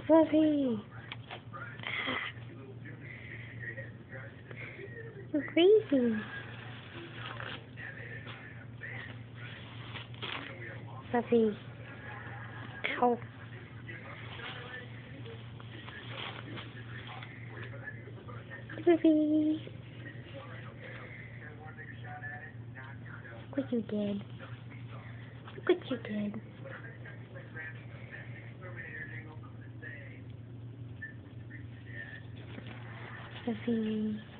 Fluffy! You're crazy. Fluffy. Ow. Fluffy. Look what you did. Look what you did. Fluffy.